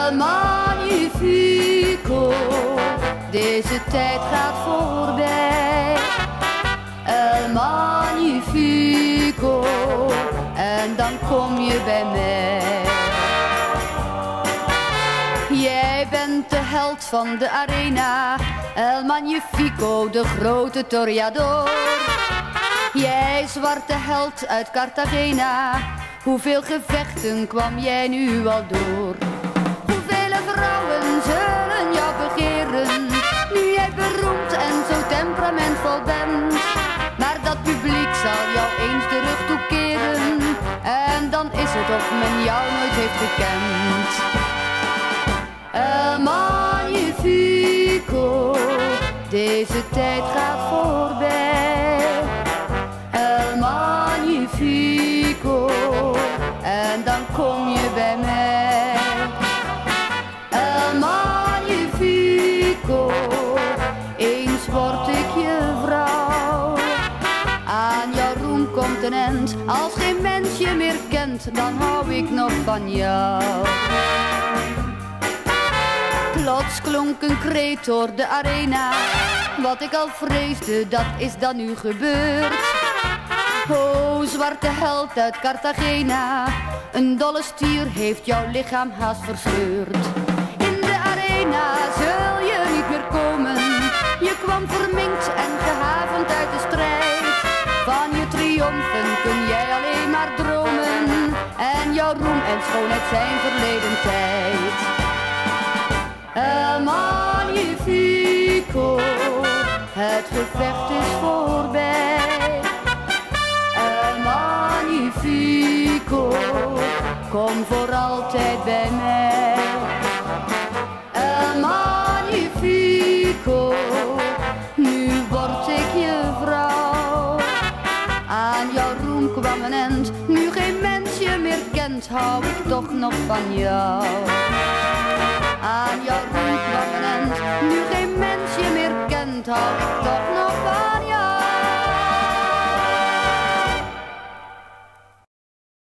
El Magnifico, deze tijd gaat voorbij. El Magnifico, en dan kom je bij mij. Jij bent de held van de arena, El Magnifico, de grote toreador. Jij zwarte held uit Cartagena, hoeveel gevechten kwam jij nu al door? Hoeveel vrouwen zullen jou begeren, nu jij beroemd en zo temperamentvol bent? Maar dat publiek zal jou eens de rug toekeren, en dan is het of men jou nooit heeft gekend. El Magnifico, deze tijd gaat voorbij. El Magnifico, en dan kom je bij mij. El Magnifico, eens word ik je vrouw. Aan jouw roem komt een end, als geen mens je meer kent, dan hou ik nog van jou. Plots klonk een kreet door de arena, wat ik al vreesde, dat is dan nu gebeurd. O, zwarte held uit Cartagena, een dolle stier heeft jouw lichaam haast verscheurd. In de arena zul je niet meer komen, je kwam verminkt en gehavend uit de strijd. Van je triomfen kun jij alleen maar dromen, en jouw roem en schoonheid zijn verleden tijd. El Magnifico, het gevecht is voorbij. El Magnifico, kom voor altijd bij mij. El Magnifico, nu word ik je vrouw. Aan jouw roem kwam een end, nu geen mens je meer kent, hou ik toch nog van jou. Aan jouw roem kwam een end, nu geen mens je meer kent, hou ik